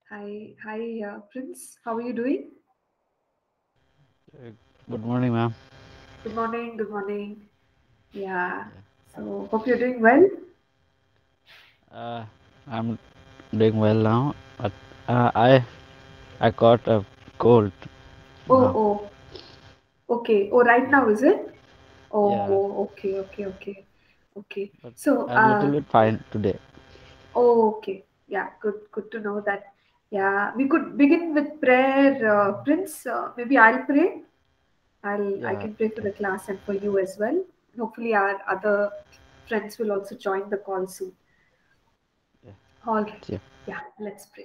Hi, Prince. How are you doing? Uh, Good morning, ma'am. Good morning. Good morning. Yeah. Yeah. So hope you're doing well. Uh, I'm doing well now, but I got a cold Oh, now. oh, okay. Oh, right Yeah, now is it? yeah, Oh, okay. but So, I'm a little bit fine today. oh, okay. Yeah, good to know that. Yeah, we could begin with prayer, Prince. Maybe I'll pray. I Yeah, can pray for okay. the class and for you as well. Hopefully, our other friends will also join the call soon. Yeah, All right. yeah. Yeah, let's pray.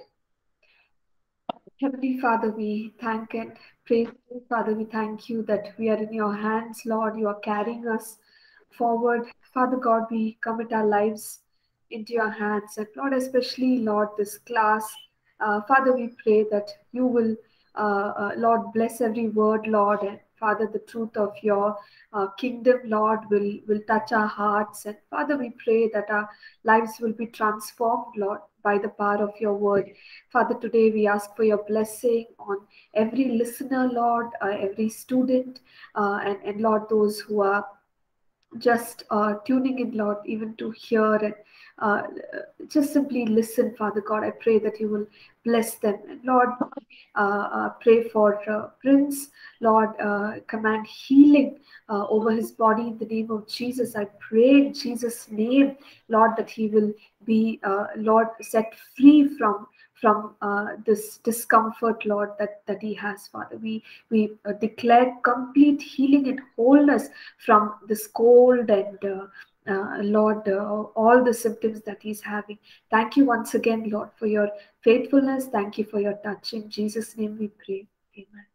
Heavenly Father, we thank and praise you. Father, we thank you that we are in your hands, Lord. You are carrying us forward. Father God, we commit our lives into your hands. And Lord, especially, Lord, this class. Father, we pray that you will, Lord, bless every word, Lord. And Father, the truth of your kingdom, Lord, will touch our hearts. And Father, we pray that our lives will be transformed, Lord, by the power of your word. Father, today we ask for your blessing on every listener, Lord, every student, and Lord, those who are just tuning in, Lord, even to hear and uh, just simply listen, Father God. I pray that you will bless them. And Lord, pray for Prince. Lord, command healing over his body in the name of Jesus. I pray in Jesus' name, Lord, that he will be, Lord, set free from this discomfort, Lord, that he has, Father. We declare complete healing and wholeness from this cold and Lord, all the symptoms that he's having. Thank you once again, Lord, for your faithfulness. Thank you for your touch. In Jesus' name we pray. Amen.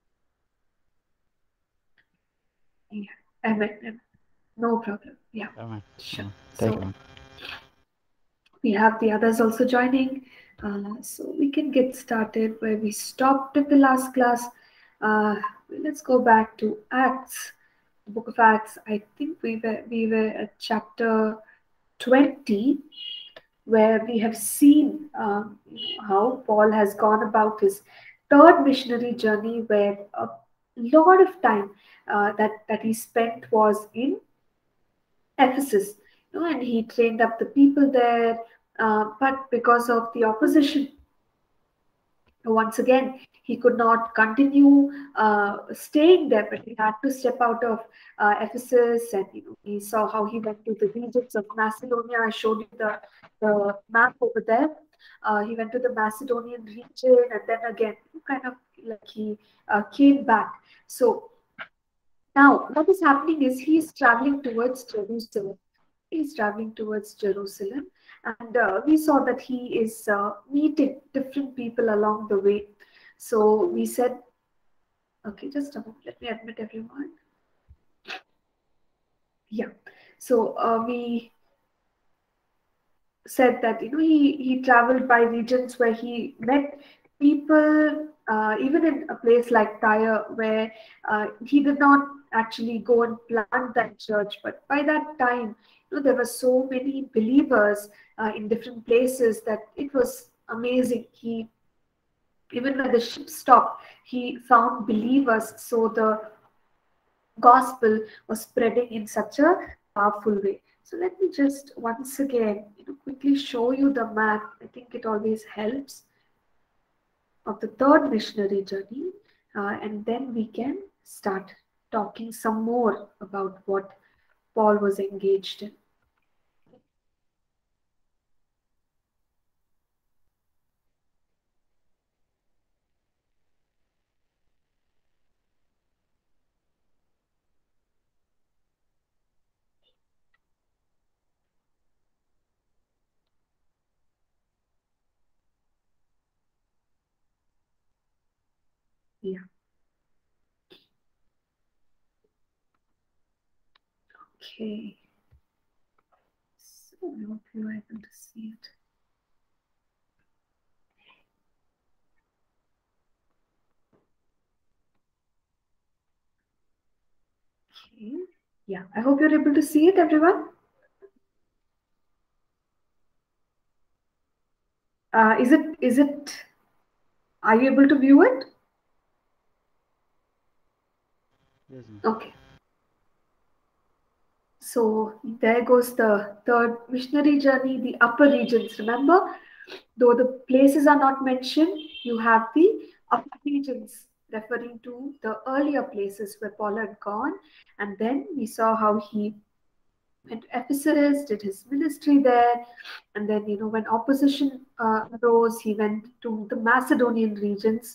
Yeah. Amen. No problem. Yeah, Amen. sure. Amen. Thank you, So ma'am. we have the others also joining. So we can get started where we stopped in the last class. Uh, let's go back to Acts, the book of Acts. I think we were at chapter 20, where we have seen how Paul has gone about his third missionary journey, where a lot of time that he spent was in Ephesus, and he trained up the people there. But because of the opposition, once again he could not continue staying there, but he had to step out of Ephesus. And he saw how he went to the regions of Macedonia. I showed you the map over there. He went to the Macedonian region, and then again kind of like he came back. So now what is happening is he is traveling towards Jerusalem. He's traveling towards Jerusalem, and we saw that he is meeting different people along the way. So we said, okay, just a moment, let me admit everyone. Yeah. So we said that he traveled by regions where he met people, even in a place like Tyre, where he did not actually go and plant that church, but by that time, there were so many believers in different places that it was amazing. He Even when the ship stopped, he found believers. So the gospel was spreading in such a powerful way. So let me just once again quickly show you the map. I think it always helps, of the third missionary journey, and then we can start talking some more about what Paul was engaged in. Yeah. Okay. So I hope you are able to see it. Okay. Yeah. I hope you're able to see it, everyone. Is it Are you able to view it? Yes, ma'am. Okay. So there goes the third missionary journey, the upper regions. Remember, though the places are not mentioned, you have the upper regions referring to the earlier places where Paul had gone. And then we saw how he went to Ephesus, did his ministry there. And then, when opposition arose, he went to the Macedonian regions.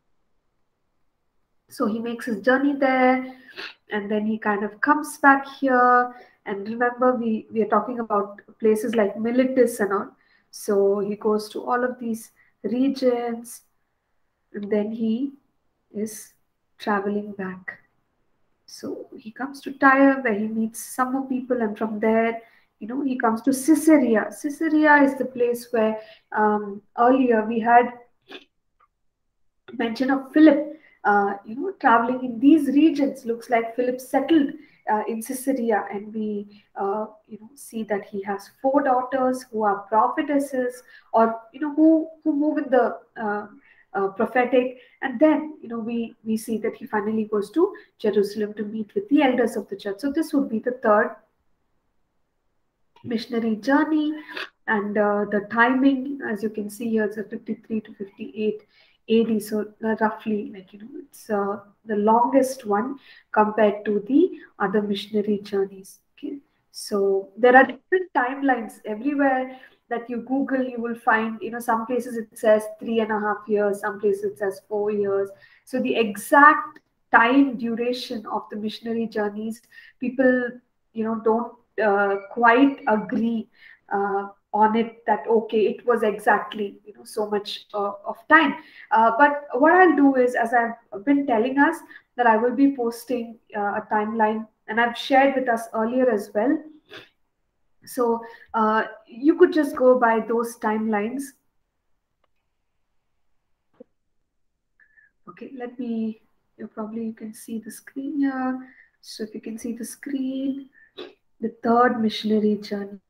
So he makes his journey there, and then he kind of comes back here. And remember, we are talking about places like Miletus and all. So he goes to all of these regions, and then he is traveling back. So he comes to Tyre, where he meets some more people, and from there, he comes to Caesarea. Caesarea is the place where earlier we had mention of Philip, traveling in these regions. Looks like Philip settled in Caesarea, and we, see that he has four daughters who are prophetesses, or who move in the prophetic. And then, we see that he finally goes to Jerusalem to meet with the elders of the church. So this would be the third missionary journey. And the timing, as you can see here, it's a 53 to 58 AD. So roughly, it's the longest one compared to the other missionary journeys. Okay, so there are different timelines everywhere that you Google. You will find, some places it says 3.5 years, some places it says 4 years. So the exact time duration of the missionary journeys, people, don't quite agree on it, that okay, it was exactly so much of time. But what I'll do is, as I've been telling us, that I will be posting a timeline, and I've shared with us earlier as well. So you could just go by those timelines. Okay, let me, you can see the screen here. So if you can see the screen, the third missionary journey.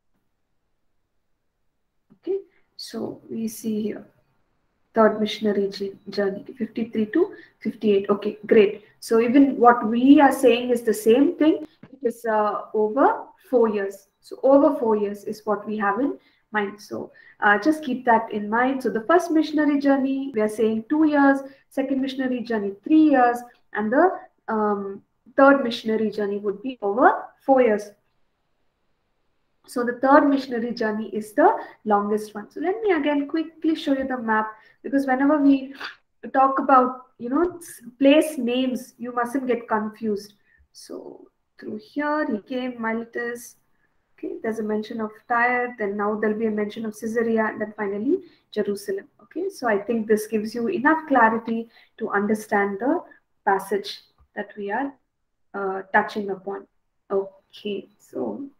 Okay, so we see here third missionary journey, 53 to 58. Okay, great. So even what we are saying is the same thing. It is over 4 years. So over 4 years is what we have in mind. So just keep that in mind. So the first missionary journey, we are saying 2 years. Second missionary journey, 3 years. And the third missionary journey would be over 4 years. So the third missionary journey is the longest one. So let me again quickly show you the map, because whenever we talk about, place names, you mustn't get confused. So through here he came, Miletus. Okay, there's a mention of Tyre, then now there'll be a mention of Caesarea, and then finally Jerusalem. Okay, so I think this gives you enough clarity to understand the passage that we are touching upon. Okay, so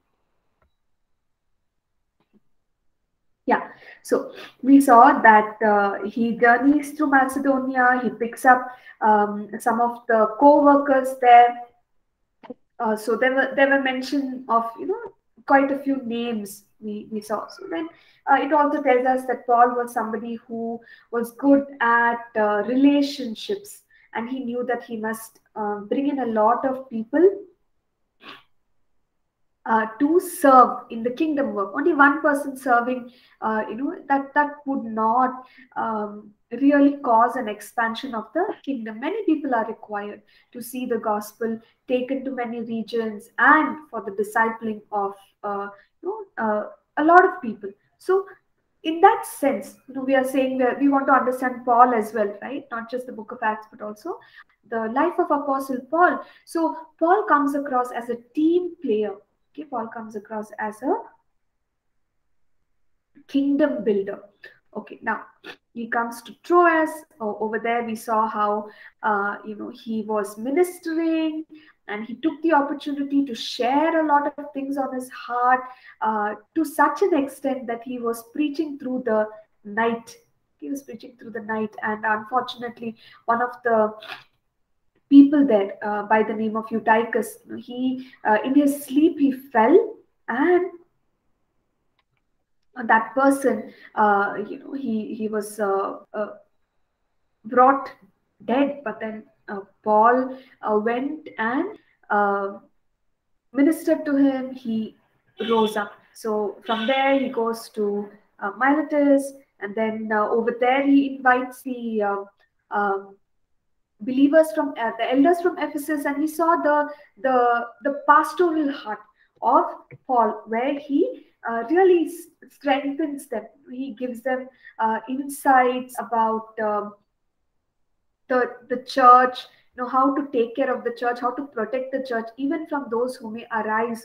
yeah, so we saw that he journeys through Macedonia. He picks up some of the co-workers there. So there were mention of quite a few names we saw. So then it also tells us that Paul was somebody who was good at relationships, and he knew that he must bring in a lot of people to serve in the kingdom work. Only one person serving, that would not really cause an expansion of the kingdom. Many people are required to see the gospel taken to many regions, and for the discipling of a lot of people. So in that sense, we are saying that we want to understand Paul as well, right? Not just the book of Acts, but also the life of Apostle Paul. So Paul comes across as a team player. Okay, Paul comes across as a kingdom builder. Okay, now he comes to Troas. Over there, we saw how he was ministering, and he took the opportunity to share a lot of things on his heart, to such an extent that he was preaching through the night. He was preaching through the night, and unfortunately, one of the people there, by the name of Eutychus, he in his sleep he fell, and that person, he was brought dead, but then Paul went and ministered to him. He rose up. So from there he goes to Miletus, and then over there he invites the believers from the elders from Ephesus, and we saw the pastoral heart of Paul, where he really strengthens them. He gives them insights about the church, how to take care of the church, how to protect the church, even from those who may arise,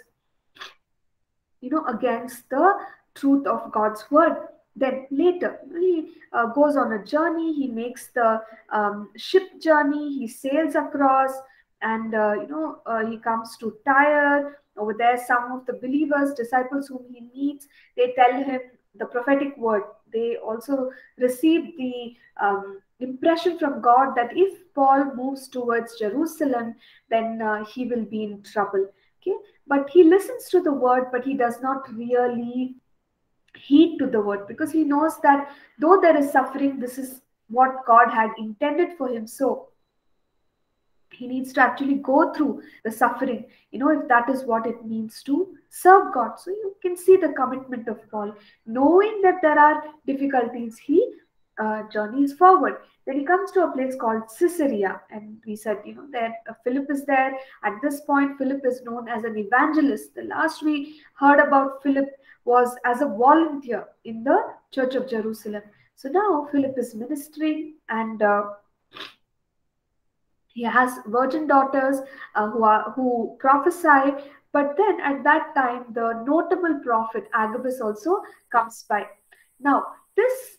against the truth of God's word. Then later he goes on a journey. He makes the ship journey. He sails across, and he comes to Tyre. Over there, some of the believers, disciples whom he meets, they tell him the prophetic word. They also receive the impression from God that if Paul moves towards Jerusalem, then he will be in trouble. Okay, but he listens to the word, but he does not really heed to the word, because he knows that though there is suffering, this is what God had intended for him. So he needs to actually go through the suffering, if that is what it means to serve God. So you can see the commitment of Paul. Knowing that there are difficulties, he journeys forward. Then he comes to a place called Caesarea, and we said, that Philip is there. At this point, Philip is known as an evangelist. The last we heard about Philip was as a volunteer in the Church of Jerusalem. So now Philip is ministering, and he has virgin daughters who prophesy. But then at that time, the notable prophet Agabus also comes by. Now this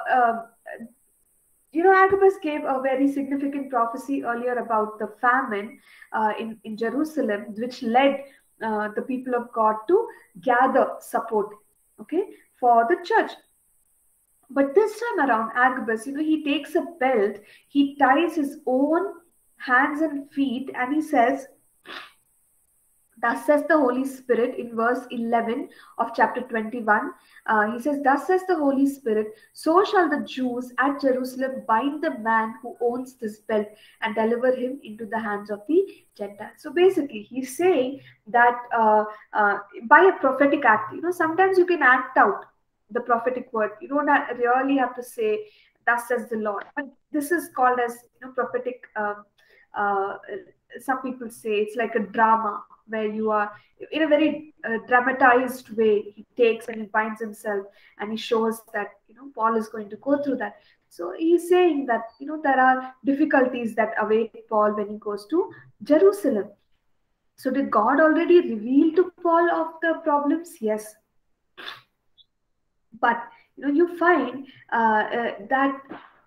Agabus gave a very significant prophecy earlier about the famine in Jerusalem, which led the people of God to gather support, for the church. But this time around, Agabus, he takes a belt, he ties his own hands and feet, and he says, "Thus says the Holy Spirit," in verse 11 of chapter 21. He says, "Thus says the Holy Spirit, so shall the Jews at Jerusalem bind the man who owns this belt and deliver him into the hands of the Gentiles." So basically, he's saying that by a prophetic act, sometimes you can act out the prophetic word. You don't really have to say, "Thus says the Lord." But this is called as prophetic. Some people say it's like a drama, where you are in a very dramatized way. He takes and he binds himself, and he shows that Paul is going to go through that. So he's saying that there are difficulties that await Paul when he goes to Jerusalem. So did God already reveal to Paul of the problems? Yes. But you find that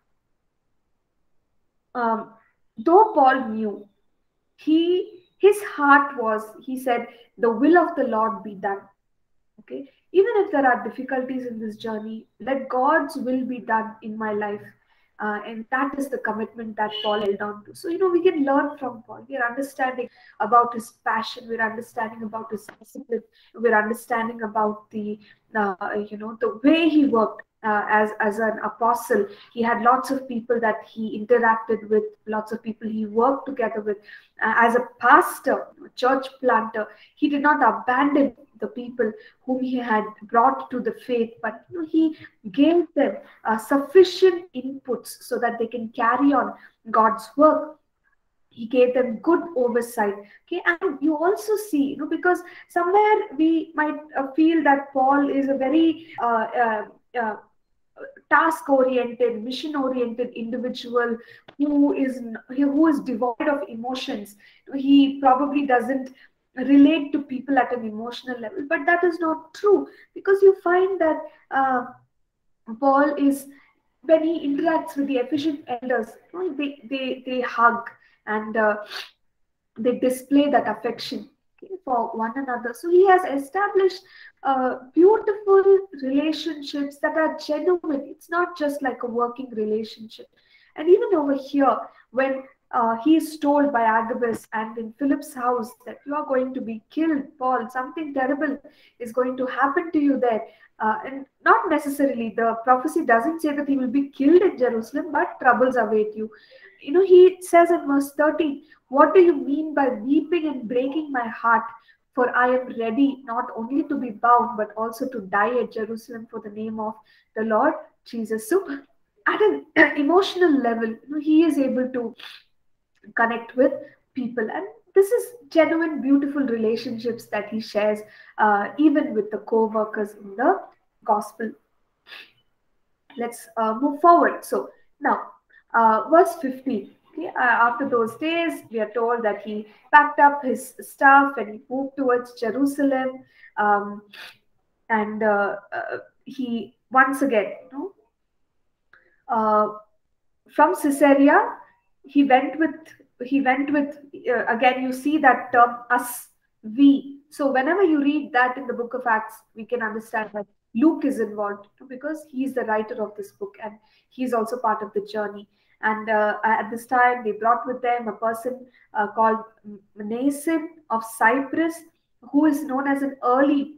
though Paul knew, his heart was, he said, "The will of the Lord be done." Okay, even if there are difficulties in this journey, let God's will be done in my life. And that is the commitment that Paul held on to. So we can learn from Paul. We're understanding about his passion, we're understanding about his discipline, we're understanding about the the way he worked as an apostle. He had lots of people that he interacted with, lots of people he worked together with. As a pastor, church planter, he did not abandon the people whom he had brought to the faith, but he gave them sufficient inputs so that they can carry on God's work. He gave them good oversight. Okay, and you also see, because somewhere we might feel that Paul is a very task-oriented, mission-oriented individual who is devoid of emotions. He probably doesn't relate to people at an emotional level, but that is not true, because you find that Paul is, when he interacts with the Ephesian elders, they hug, and they display that affection for one another. So he has established beautiful relationships that are genuine. It's not just like a working relationship. And even over here, when he is told by Agabus and in Philip's house that you are going to be killed, Paul. Something terrible is going to happen to you there. And not necessarily, the prophecy doesn't say that he will be killed in Jerusalem, but troubles await you. He says in verse 13, what do you mean by weeping and breaking my heart? For I am ready not only to be bound, but also to die at Jerusalem for the name of the Lord Jesus. So, at an emotional level, he is able to connect with people, and this is genuine beautiful relationships that he shares even with the co-workers in the gospel. Let's move forward. So now verse 15. Okay, after those days we are told that he packed up his stuff and he moved towards Jerusalem, um, and he once again, uh, from Caesarea, he went with again. You see that term us, we. So whenever you read that in the book of Acts, we can understand that Luke is involved because he is the writer of this book and he is also part of the journey. And at this time, they brought with them a person called Mnason of Cyprus, who is known as an early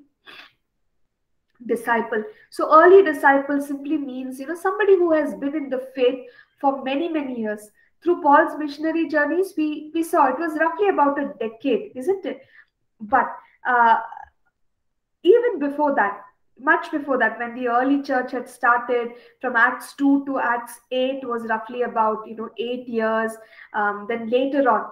disciple. So early disciple simply means, somebody who has been in the faith for many, many years. Through Paul's missionary journeys, we saw it was roughly about a decade, isn't it? But uh, even before that, much before that, when the early church had started, from Acts 2 to Acts 8 was roughly about 8 years. Then later on,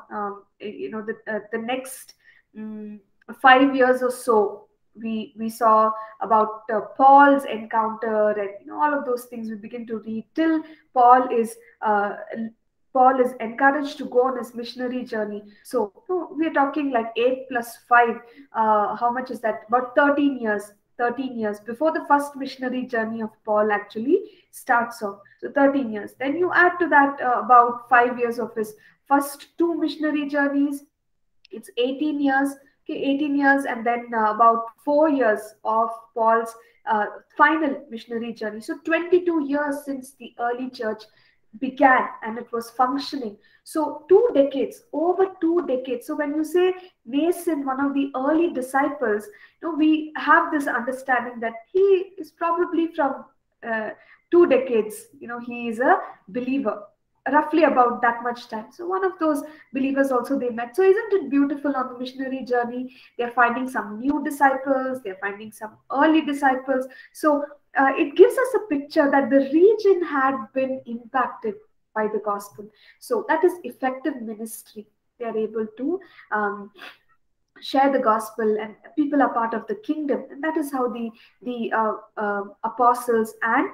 the next 5 years or so, we saw about Paul's encounter, and all of those things we begin to read till Paul is uh, Paul is encouraged to go on his missionary journey. So we're talking like 8 plus 5. How much is that? About 13 years. 13 years before the first missionary journey of Paul actually starts off. So 13 years. Then you add to that about 5 years of his first two missionary journeys. It's 18 years. Okay, 18 years, and then about 4 years of Paul's final missionary journey. So 22 years since the early church began and it was functioning. So 2 decades, over 2 decades. So when you say Mason, one of the early disciples, we have this understanding that he is probably from 2 decades. He is a believer, roughly about that much time. So one of those believers also they met. So isn't it beautiful on the missionary journey? They're finding some new disciples, they're finding some early disciples. So it gives us a picture that the region had been impacted by the gospel. So that is effective ministry. They are able to share the gospel, and people are part of the kingdom. And that is how the apostles and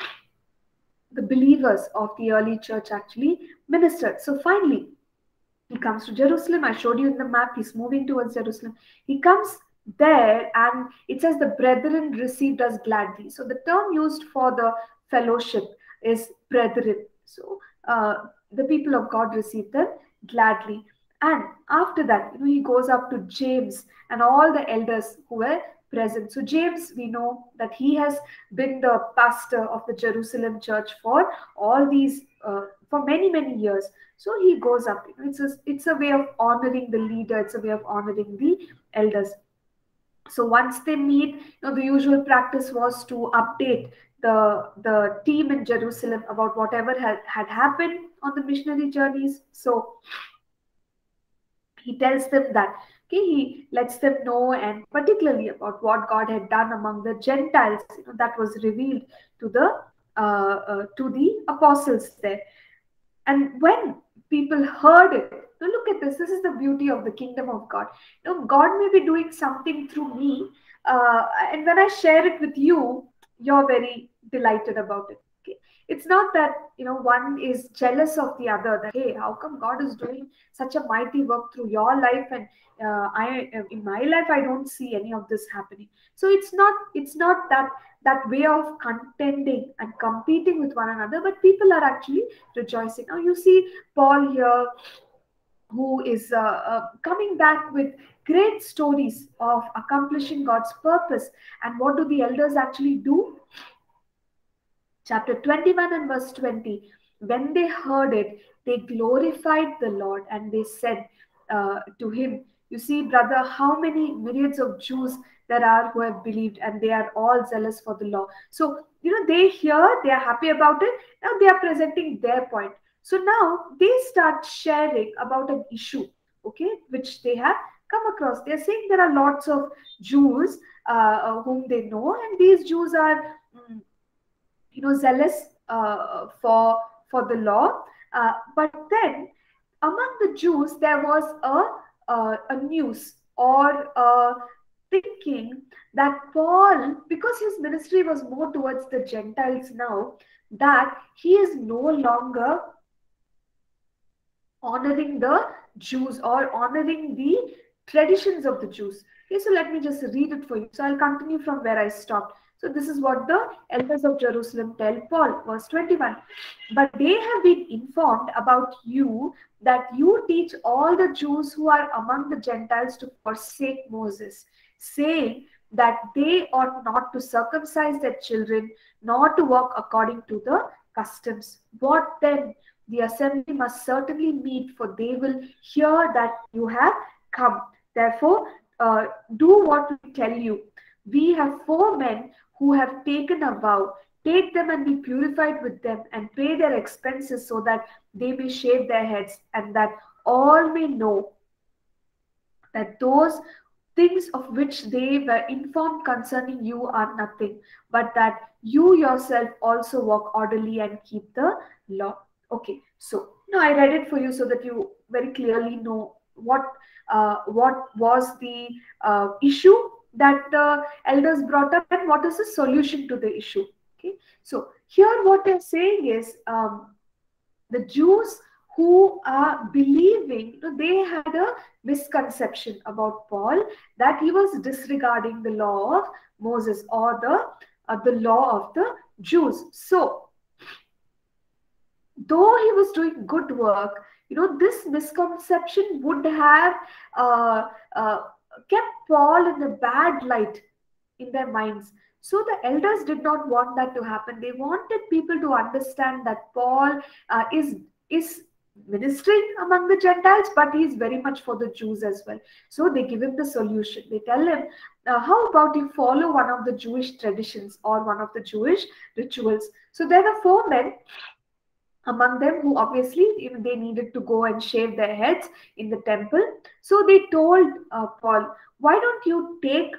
the believers of the early church actually ministered. So finally, he comes to Jerusalem. I showed you in the map, he's moving towards Jerusalem. He comes there, and it says the brethren received us gladly. So the term used for the fellowship is brethren. So the people of God received them gladly. And after that, he goes up to James and all the elders who were present. So James, we know that he has been the pastor of the Jerusalem church for all these for many, many years. So he goes up. It's a way of honoring the leader. It's a way of honoring the elders. So once they meet, the usual practice was to update the team in Jerusalem about whatever had happened on the missionary journeys. So he tells them that, okay, he lets them know, and particularly about what God had done among the Gentiles, that was revealed to the apostles there. And when people heard it, now look at this. This is the beauty of the kingdom of God. God may be doing something through me, and when I share it with you, you're very delighted about it. Okay? It's not that one is jealous of the other. That hey, how come God is doing such a mighty work through your life, and I in my life I don't see any of this happening. So it's not that way of contending and competing with one another, but people are actually rejoicing. Now you see Paul here, who is coming back with great stories of accomplishing God's purpose. And what do the elders actually do? Chapter 21 and verse 20. When they heard it, They glorified the Lord and they said to him, "You see, brother, how many myriads of Jews there are who have believed, and they are all zealous for the law." So, they hear, they are happy about it. Now they are presenting their point. So now they start sharing about an issue, okay, which they have come across. They're saying there are lots of Jews whom they know, and these Jews are, zealous for the law. But then among the Jews there was a news or thinking that Paul, because his ministry was more towards the Gentiles now, that he is no longer honoring the Jews or honoring the traditions of the Jews. Okay, so let me just read it for you. So I'll continue from where I stopped. So this is what the elders of Jerusalem tell Paul, verse 21. But they have been informed about you that you teach all the Jews who are among the Gentiles to forsake Moses, saying that they ought not to circumcise their children, nor to walk according to the customs. What then? The assembly must certainly meet, for they will hear that you have come. Therefore, do what we tell you. We have 4 men who have taken a vow. Take them and be purified with them, and pay their expenses, so that they may shave their heads, and that all may know that those things of which they were informed concerning you are nothing, but that you yourself also walk orderly and keep the law. Okay, so now I read it for you so that you very clearly know what was the issue that the elders brought up and what is the solution to the issue. Okay, so here what they're saying is, the Jews who are believing, they had a misconception about Paul, that he was disregarding the law of Moses or the law of the Jews. So though he was doing good work, this misconception would have uh, uh, kept Paul in a bad light in their minds. So the elders did not want that to happen. They wanted people to understand that Paul is ministering among the Gentiles, but he is very much for the Jews as well. So they give him the solution. They tell him, how about you follow one of the Jewish traditions or one of the Jewish rituals? So there were 4 men among them who obviously they needed to go and shave their heads in the temple. So they told Paul, why don't you take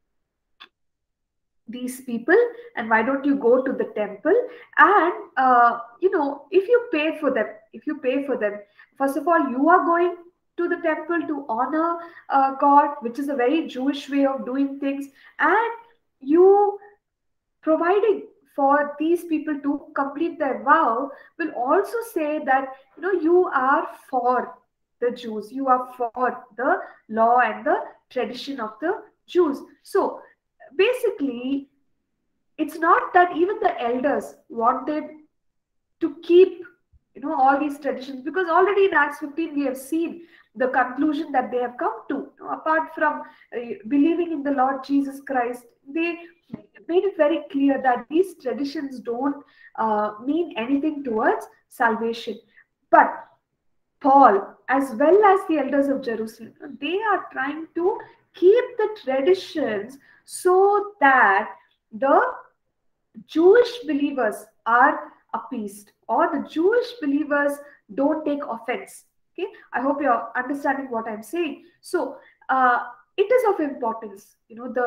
these people and why don't you go to the temple, and if you pay for them, first of all, you are going to the temple to honor God, which is a very Jewish way of doing things, and you providing for these people to complete their vow will also say that you are for the Jews, you are for the law and the tradition of the Jews. So basically, it's not that even the elders wanted to keep all these traditions, because already in Acts 15 we have seen the conclusion that they have come to. Apart from believing in the Lord Jesus Christ, they made it very clear that these traditions don't mean anything towards salvation. But Paul, as well as the elders of Jerusalem, they are trying to keep the traditions so that the Jewish believers are appeased, or the Jewish believers don't take offense. Okay, I hope you're understanding what I'm saying. So it is of importance.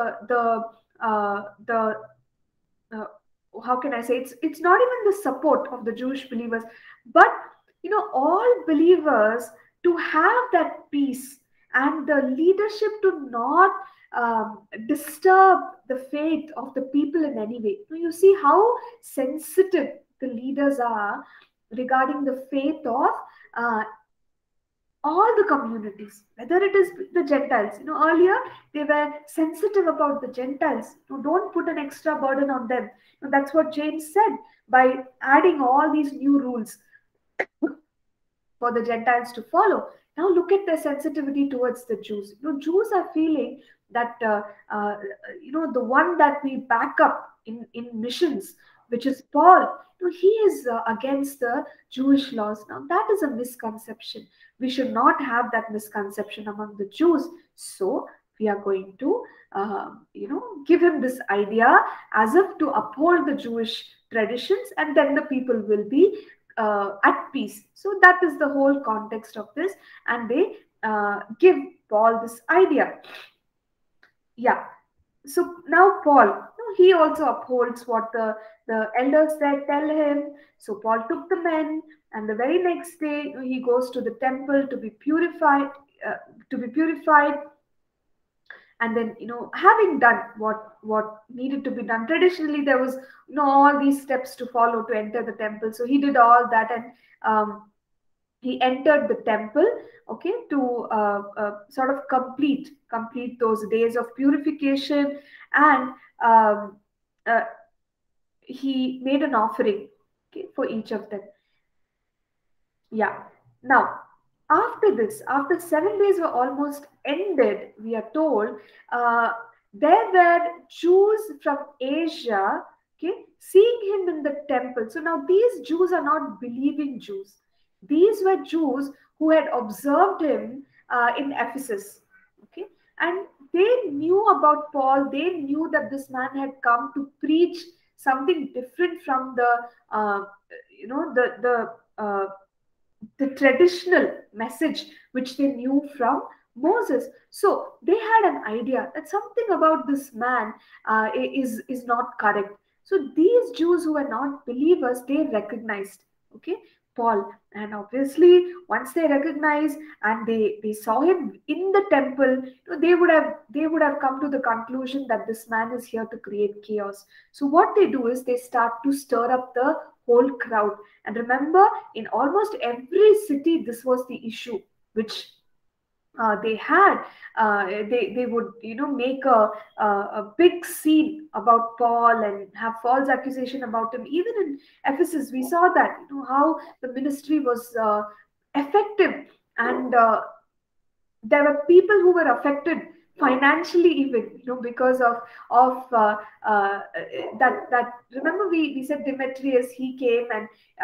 The how can I say, it's not even the support of the Jewish believers, but all believers to have that peace, and the leadership to not disturb the faith of the people in any way. You see how sensitive the leaders are regarding the faith of uh, all the communities, whether it is the Gentiles. Earlier they were sensitive about the Gentiles. Don't put an extra burden on them. That's what James said by adding all these new rules for the Gentiles to follow. Now look at their sensitivity towards the Jews. Jews are feeling that the one that we back up in missions, which is Paul. He is against the Jewish laws. Now, that is a misconception. We should not have that misconception among the Jews. So, we are going to, give him this idea as if to uphold the Jewish traditions, and then the people will be at peace. So, that is the whole context of this, and they give Paul this idea. Yeah. So now Paul, he also upholds what the elders there tell him. So Paul took the men, and the very next day he goes to the temple to be purified, uh, to be purified. And then, having done what needed to be done, traditionally there was, all these steps to follow to enter the temple. So he did all that, and he entered the temple, okay, to sort of complete those days of purification. And um, uh, he made an offering, okay, for each of them. Yeah. Now, after this, after 7 days were almost ended, we are told, uh, there were Jews from Asia, okay, seeing him in the temple. So now these Jews are not believing Jews. These were Jews who had observed him in Ephesus, okay, and they knew about Paul. They knew that this man had come to preach something different from the traditional message which they knew from Moses. So they had an idea that something about this man is not correct. So these Jews who were not believers, they recognized, okay, Paul. And obviously, once they recognized and they saw him in the temple, they would have come to the conclusion that this man is here to create chaos. So what they do is they start to stir up the whole crowd. And remember, in almost every city, this was the issue which they had. They would make a big scene about Paul and have false accusation about him. Even in Ephesus, we saw that how the ministry was effective, and there were people who were affected financially, even because of that. Remember, we said Demetrius, he came, and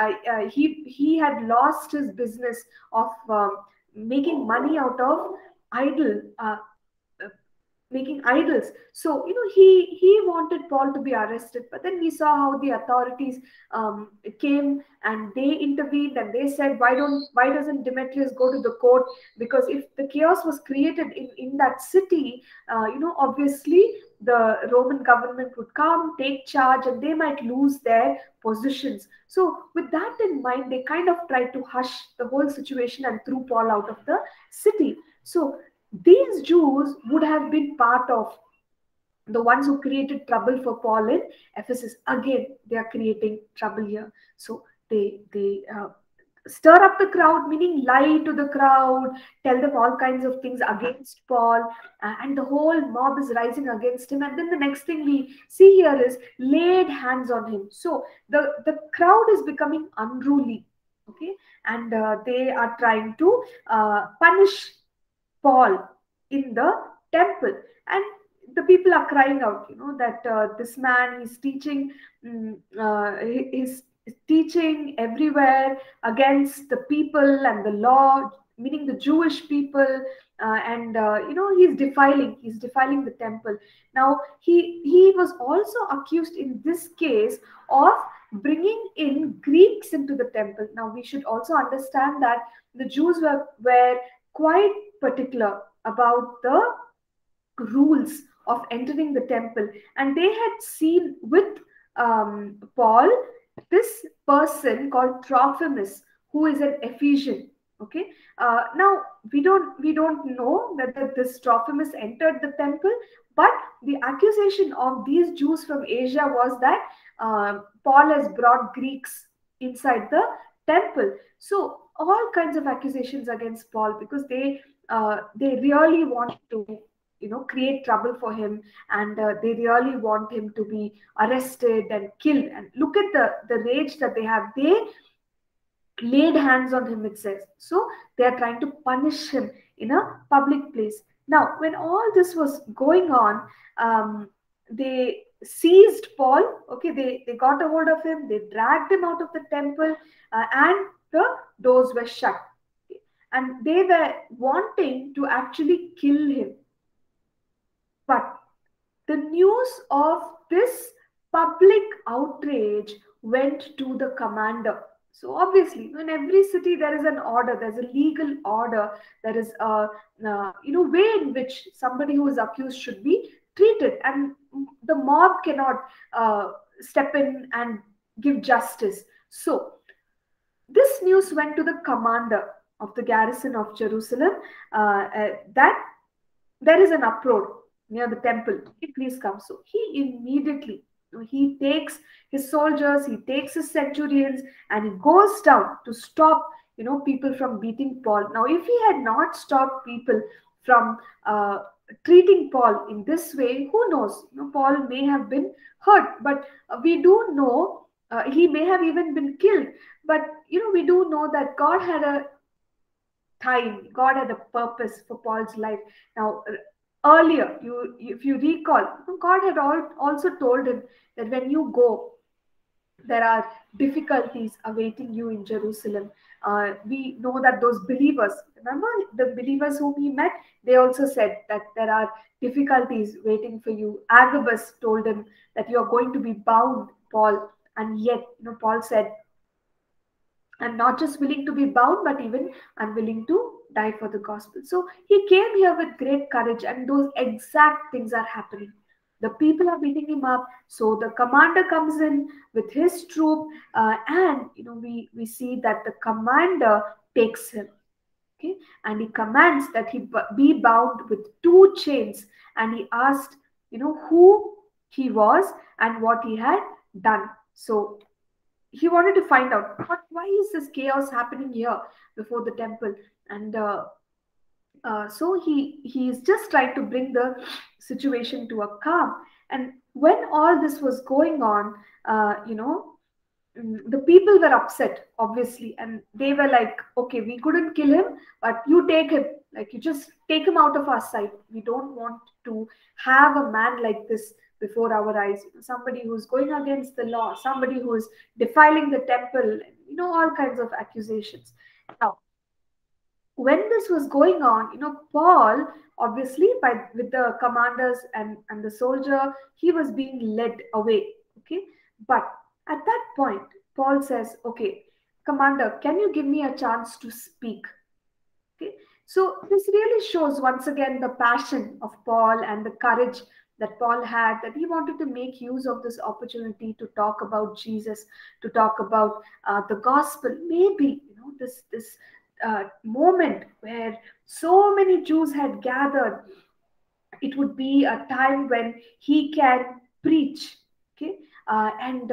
he had lost his business of making money out of idol uh, making idols. So he wanted Paul to be arrested, but then we saw how the authorities came and they intervened, and they said, why doesn't Demetrius go to the court? Because if the chaos was created in that city, obviously the Roman government would come, take charge, and they might lose their positions. So with that in mind, they kind of tried to hush the whole situation and threw Paul out of the city. So these Jews would have been part of the ones who created trouble for Paul in Ephesus. Again, they are creating trouble here. So they stir up the crowd, meaning lie to the crowd, tell them all kinds of things against Paul, and the whole mob is rising against him. And then the next thing we see here is laid hands on him. So the crowd is becoming unruly, okay, and they are trying to punish Paul in the temple. And the people are crying out, that this man is teaching, is teaching everywhere against the people and the law, meaning the Jewish people, and he's defiling the temple. Now he was also accused in this case of bringing in Greeks into the temple. Now we should also understand that the Jews were quite particular about the rules of entering the temple, and they had seen with Paul this person called Trophimus, who is an Ephesian. Okay, now we don't know whether this Trophimus entered the temple, but the accusation of these Jews from Asia was that Paul has brought Greeks inside the temple. So all kinds of accusations against Paul, because they really want to create trouble for him, and they really want him to be arrested and killed. And look at the rage that they have. They laid hands on him, it says. So they are trying to punish him in a public place. Now when all this was going on, they seized Paul. Okay, they got a hold of him, they dragged him out of the temple, and the doors were shut. Okay. And they were wanting to actually kill him. But the news of this public outrage went to the commander. So obviously, in every city there is an order, there's a legal order, there is a way in which somebody who is accused should be treated, and the mob cannot step in and give justice. So this news went to the commander of the garrison of Jerusalem, that there is an uproar near the temple. Please come. So he immediately, he takes his soldiers, he takes his centurions, and he goes down to stop, people from beating Paul. Now, if he had not stopped people from treating Paul in this way, who knows? Paul may have been hurt, but we do know he may have even been killed. But we do know that God had a time, God had a purpose for Paul's life. Now, earlier, if you recall, God had also told him that when you go, there are difficulties awaiting you in Jerusalem. We know that those believers, remember the believers whom he met, they also said that there are difficulties waiting for you. Agabus told him that you are going to be bound, Paul, and yet, Paul said, I'm not just willing to be bound, but even I'm willing to die for the gospel. So he came here with great courage, and those exact things are happening. The people are beating him up. So the commander comes in with his troop, and we see that the commander takes him. Okay, and he commands that he be bound with 2 chains, and he asked, who he was and what he had done. So he wanted to find out why is this chaos happening here before the temple, and so he's just trying to bring the situation to a calm. And when all this was going on, the people were upset, obviously, and they were like, okay, we couldn't kill him, but you take him, like, you just take him out of our sight. We don't want to have a man like this before our eyes. Somebody who's going against the law, somebody who is defiling the temple, all kinds of accusations. Now, when this was going on, Paul, obviously, with the commanders and the soldier, he was being led away. Okay, but at that point, Paul says, okay, commander, can you give me a chance to speak? Okay, so this really shows once again the passion of Paul and the courage that Paul had, that he wanted to make use of this opportunity to talk about Jesus, to talk about the gospel. Maybe this moment where so many Jews had gathered, it would be a time when he can preach. Okay, and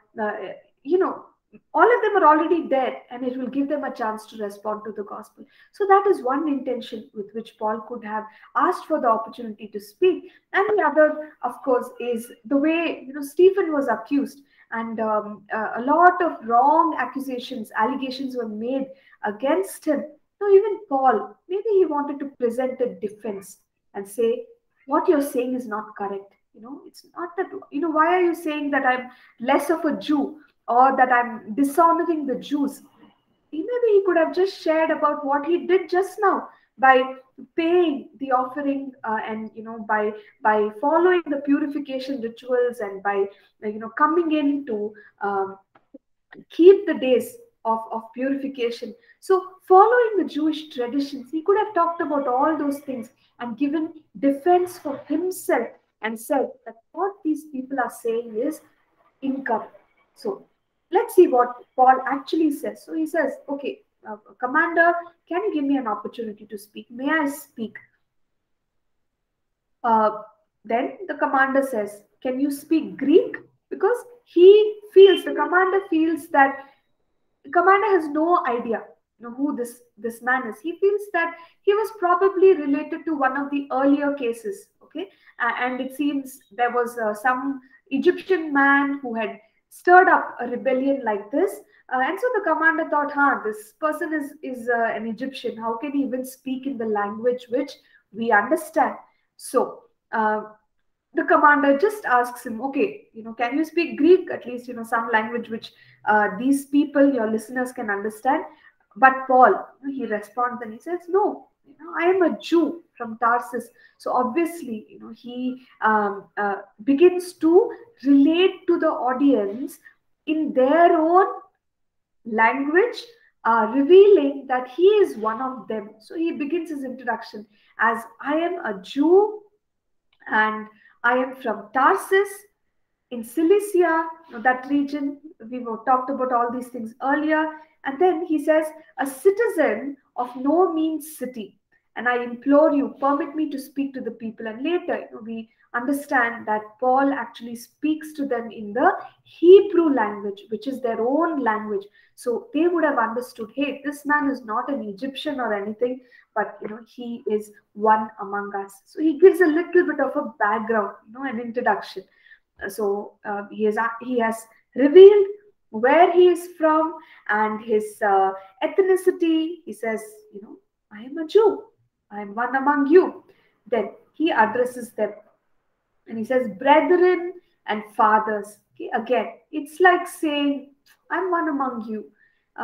all of them are already there, and it will give them a chance to respond to the gospel. So that is one intention with which Paul could have asked for the opportunity to speak. And the other, of course, is the way Stephen was accused, and a lot of wrong allegations were made against him. So even Paul, maybe he wanted to present a defense and say, what you're saying is not correct. It's not that, why are you saying that I'm less of a Jew, or that I'm dishonoring the Jews? Maybe he could have just shared about what he did just now by paying the offering, and by following the purification rituals, and by coming in to keep the days of purification. So following the Jewish traditions, he could have talked about all those things and given defense for himself and said that what these people are saying is incorrect. So let's see what Paul actually says. So he says, okay, commander, can you give me an opportunity to speak? May I speak? Then the commander says, can you speak Greek? Because the commander feels that the commander has no idea who this man is. He feels that he was probably related to one of the earlier cases. Okay, and it seems there was some Egyptian man who had stirred up a rebellion like this, and so the commander thought, this person is an Egyptian. How can he even speak in the language which we understand? So the commander just asks him, okay, can you speak Greek, at least, some language which these people, your listeners, can understand? But Paul, he responds and he says, no, I am a Jew from Tarsus. So obviously, he begins to relate to the audience in their own language, revealing that he is one of them. So he begins his introduction as, I am a Jew and I am from Tarsus in Cilicia, that region. We were talked about all these things earlier. And then he says, a citizen of no mean city. And I implore you, permit me to speak to the people. And later, we understand that Paul actually speaks to them in the Hebrew language, which is their own language. So they would have understood, hey, this man is not an Egyptian or anything, but he is one among us. So he gives a little bit of a background, an introduction. So he has revealed where he is from and his ethnicity. He says, I am a Jew. I am one among you. Then he addresses them and he says, brethren and fathers. Okay, again, it's like saying, I'm one among you.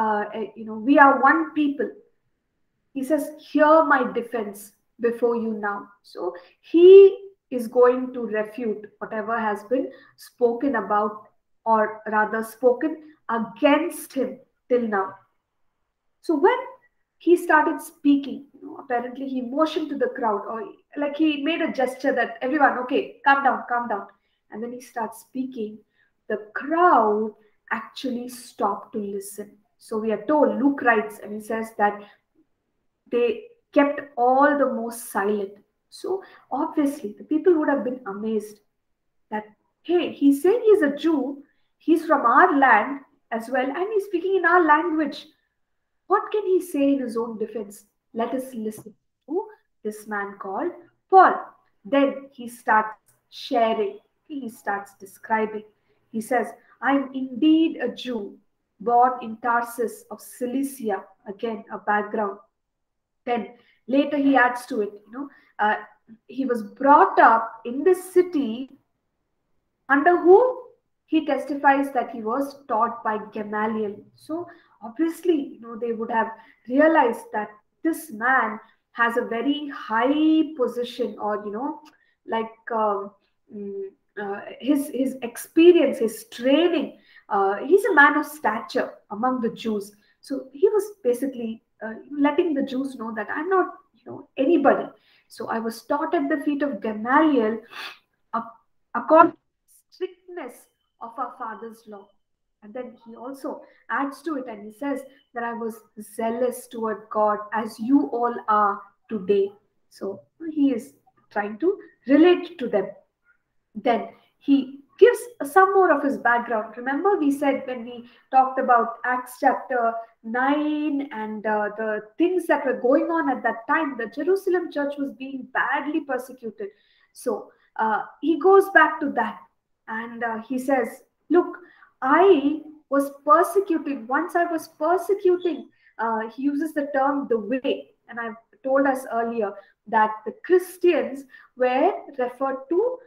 We are one people. He says, hear my defense before you now. So he is going to refute whatever has been spoken about, or rather spoken against him till now. So when he started speaking, apparently he motioned to the crowd, or like he made a gesture that everyone, okay, calm down, calm down. And then he starts speaking. The crowd actually stopped to listen. So we are told, Luke writes, and he says that they kept all the most silent. So obviously, the people would have been amazed that, hey, he's saying he's a Jew, he's from our land as well, and he's speaking in our language. What can he say in his own defense? Let us listen to this man called Paul. Then he starts sharing, he starts describing. He says, I'm indeed a Jew, born in Tarsus of Cilicia, again, a background. Then later he adds to it, he was brought up in this city under whom he testifies that he was taught by Gamaliel. So obviously, they would have realized that this man has a very high position, or like his experience, his training. He's a man of stature among the Jews. So he was basically letting the Jews know that I'm not, anybody. So I was taught at the feet of Gamaliel according to the strictness of our father's law. And then he also adds to it and he says that I was zealous toward God as you all are today. So he is trying to relate to them. Then he gives some more of his background. Remember, we said when we talked about Acts chapter 9 and the things that were going on at that time, the Jerusalem church was being badly persecuted. So he goes back to that and he says, look, I was persecuting. Once I was persecuting, he uses the term the way. And I've told us earlier that the Christians were referred to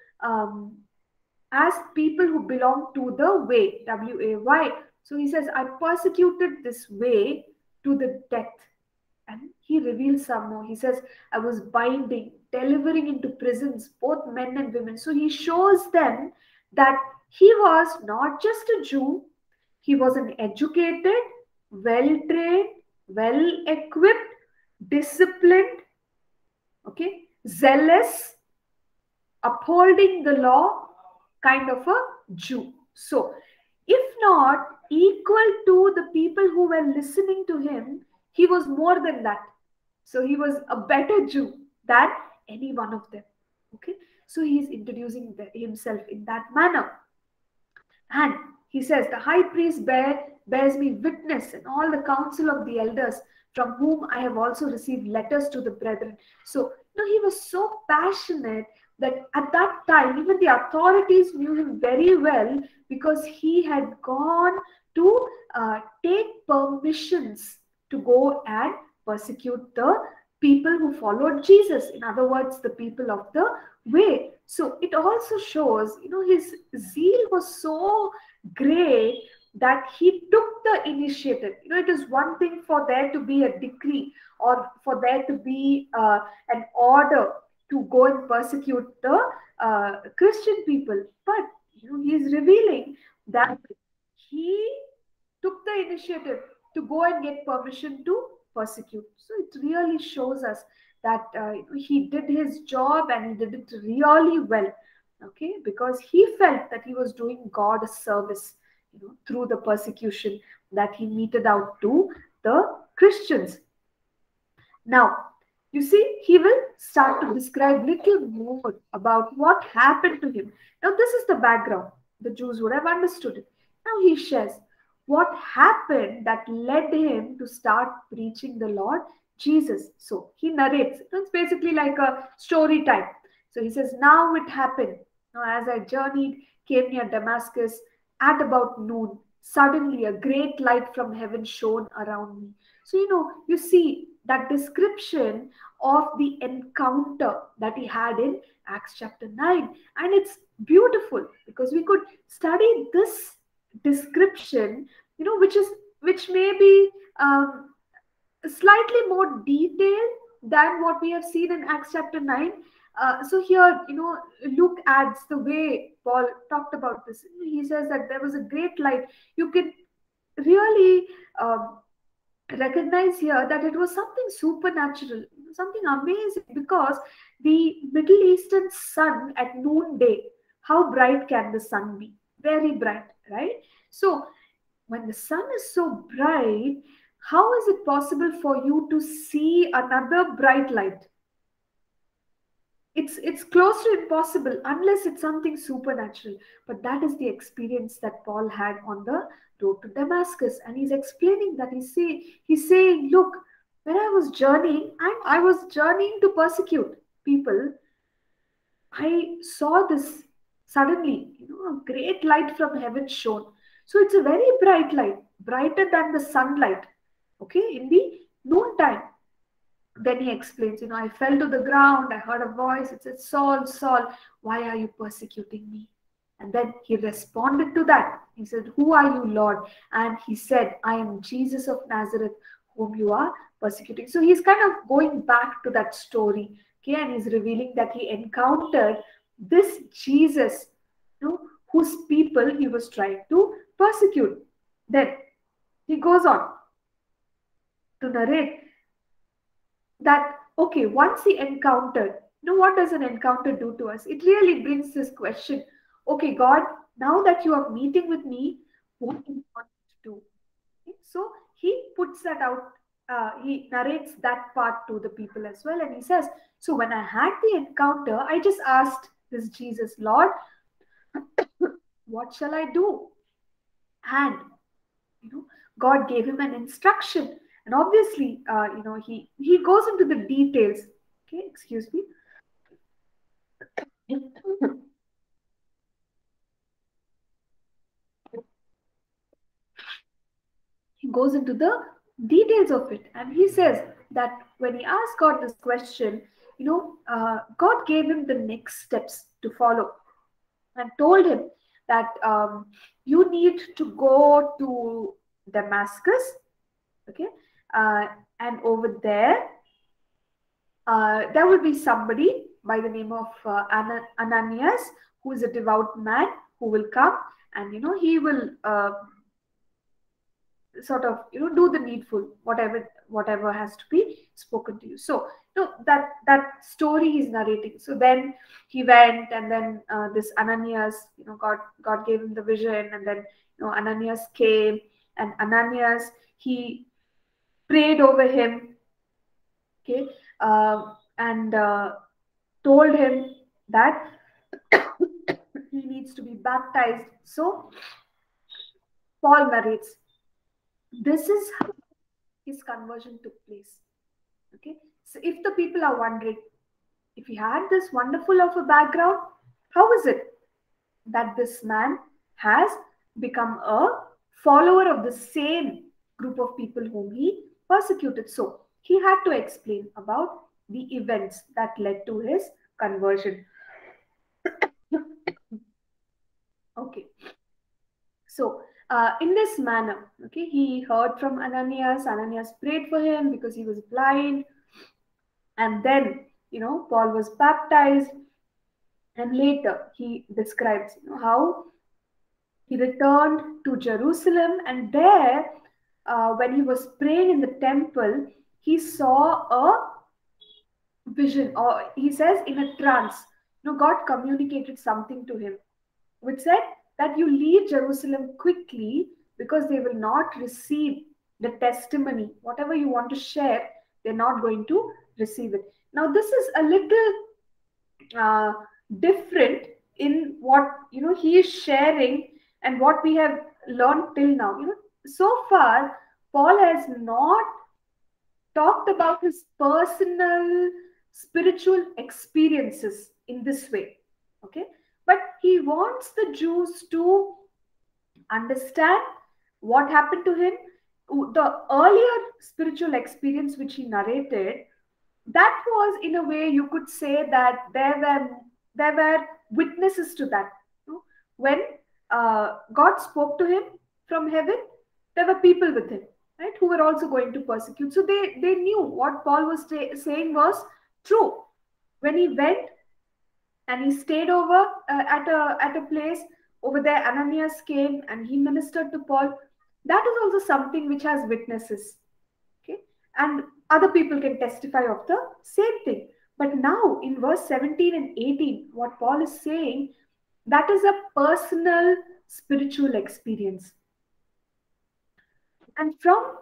as people who belong to the way, W-A-Y. So he says, I persecuted this way to the death. And he reveals some more. He says, I was binding, delivering into prisons, both men and women. So he shows them that he was not just a Jew, he was an educated, well-trained, well-equipped, disciplined, okay, zealous, upholding the law kind of a Jew. So, if not equal to the people who were listening to him, he was more than that. So, he was a better Jew than any one of them. Okay, so he is introducing himself in that manner. And he says, the high priest bears me witness, and all the council of the elders, from whom I have also received letters to the brethren. So, he was so passionate that at that time, even the authorities knew him very well because he had gone to take permissions to go and persecute the people who followed Jesus. In other words, the people of the way. So it also shows, his zeal was so great that he took the initiative. It is one thing for there to be a decree or for there to be an order to go and persecute the Christian people, but he is revealing that he took the initiative to go and get permission to persecute. So it really shows us that he did his job and he did it really well. Okay, because he felt that he was doing God a service, through the persecution that he meted out to the Christians. Now, you see, he will start to describe little more about what happened to him. Now, this is the background. The Jews would have understood it. Now he shares what happened that led him to start preaching the Lord Jesus. So he narrates. It's basically like a story time. So he says, now it happened. Now, as I journeyed, came near Damascus at about noon. Suddenly, a great light from heaven shone around me. So, you see that description of the encounter that he had in Acts chapter 9. And it's beautiful because we could study this description, which may be slightly more detailed than what we have seen in Acts chapter 9. So here, Luke adds the way Paul talked about this. He says that there was a great light. You can really recognize here that it was something supernatural, something amazing, because the Middle Eastern sun at noonday, how bright can the sun be? Very bright, right? So when the sun is so bright, how is it possible for you to see another bright light? It's close to impossible unless it's something supernatural. But that is the experience that Paul had on the road to Damascus, and he's explaining that he's saying, look, when I was journeying, and I was journeying to persecute people, I saw this suddenly, a great light from heaven shone. So it's a very bright light, brighter than the sunlight, okay, in the noontime. Then he explains, I fell to the ground, I heard a voice, it said, Saul, Saul, why are you persecuting me? And then he responded to that. He said, who are you, Lord? And he said, I am Jesus of Nazareth, whom you are persecuting. So he's kind of going back to that story, okay, and he's revealing that he encountered this Jesus, whose people he was trying to persecute. Then he goes on to narrate that, okay, once he encountered, what does an encounter do to us? It really brings this question, okay, God, now that you are meeting with me, what do you want to do? Okay, so he puts that out, he narrates that part to the people as well, and he says, so when I had the encounter, I just asked this Jesus, Lord, what shall I do? And God gave him an instruction. And obviously, he goes into the details. Okay, excuse me. He goes into the details of it, and he says that when he asked God this question, God gave him the next steps to follow, and told him that you need to go to Damascus, okay, and over there, there will be somebody by the name of Ananias, who is a devout man, who will come, and he will sort of do the needful, whatever has to be spoken to you. So that story he's narrating. So then he went, and then this Ananias, God gave him the vision, and then Ananias came, and Ananias, he prayed over him, okay, and told him that he needs to be baptized. So Paul narrates, this is how his conversion took place. Okay, so if the people are wondering, if he had this wonderful of a background, how is it that this man has become a follower of the same group of people whom he persecuted? So he had to explain about the events that led to his conversion. Okay. So, in this manner, okay, he heard from Ananias. Ananias prayed for him because he was blind. And then, Paul was baptized. And later, he describes, how he returned to Jerusalem. And there, when he was praying in the temple, he saw a vision, or he says in a trance. God communicated something to him, which said that you leave Jerusalem quickly because they will not receive the testimony. Whatever you want to share, they're not going to receive it. Now, this is a little uh, different in what he is sharing and what we have learned till now. So far, Paul has not talked about his personal spiritual experiences in this way. Okay, but he wants the Jews to understand what happened to him. The earlier spiritual experience which he narrated, that was, in a way, you could say that there were witnesses to that. When God spoke to him from heaven, there were people with him, right, who were also going to persecute. So they knew what Paul was saying was true. When he went and he stayed over at a place over there, Ananias came and he ministered to Paul. That is also something which has witnesses. Okay, and other people can testify of the same thing. But now in verse 17 and 18, what Paul is saying, that is a personal spiritual experience. And from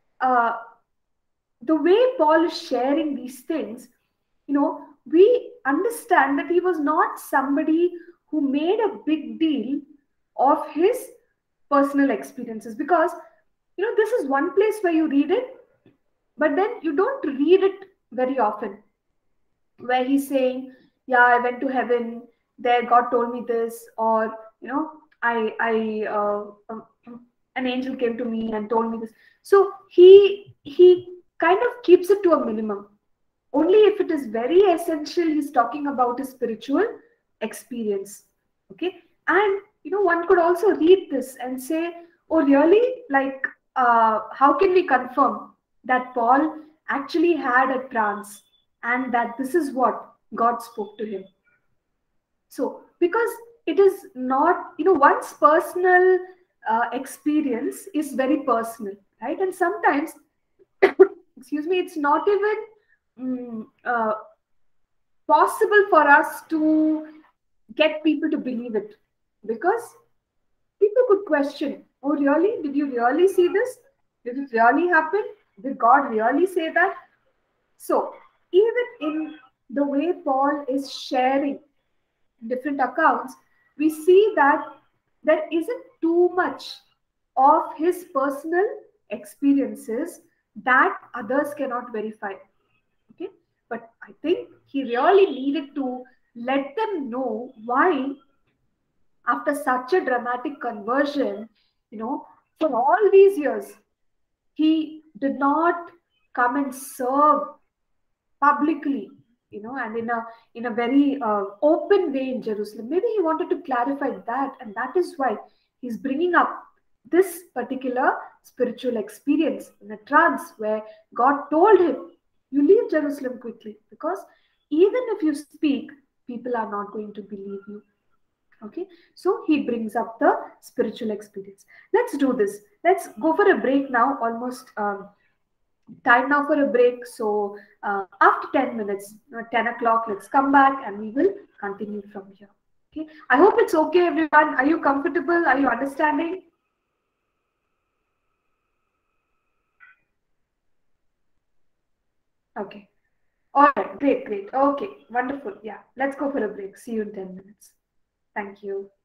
the way Paul is sharing these things, we understand that he was not somebody who made a big deal of his personal experiences, because this is one place where you read it, but then you don't read it very often, where he's saying, yeah, I went to heaven, there God told me this, or I an angel came to me and told me this. So he kind of keeps it to a minimum. Only if it is very essential, he's talking about his spiritual experience. Okay, and one could also read this and say, oh really, like how can we confirm that Paul actually had a trance and that this is what God spoke to him? So because it is not, one's personal experience is very personal, right? And sometimes excuse me, it's not even possible for us to get people to believe it, because people could question, oh really, did you really see this, did it really happen, did God really say that? So even in the way Paul is sharing different accounts, we see that there isn't too much of his personal experiences that others cannot verify. Okay, but I think he really needed to let them know why, after such a dramatic conversion, for all these years, he did not come and serve publicly, and in a very open way in Jerusalem. Maybe he wanted to clarify that, and that is why he's bringing up this particular spiritual experience in a trance where God told him, you leave Jerusalem quickly, because even if you speak, people are not going to believe you. Okay, so he brings up the spiritual experience. Let's do this. Let's go for a break now. Almost time now for a break. So after 10 minutes, 10 o'clock, let's come back and we will continue from here. Okay, I hope it's okay, everyone. Are you comfortable? Are you understanding? Okay. All right. Great. Okay. Wonderful. Yeah. Let's go for a break. See you in 10 minutes. Thank you.